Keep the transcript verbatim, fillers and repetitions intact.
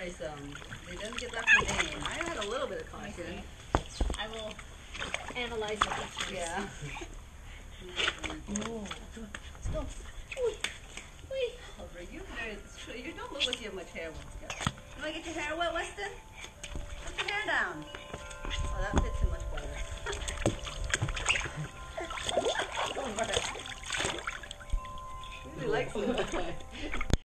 always, um, it doesn't get left in vain. I had a little bit of caution. I will analyze the pictures. Yeah. Oh, let's go. Over. You, you don't look like you have much hair, Weston. You want to get your hair wet, Weston?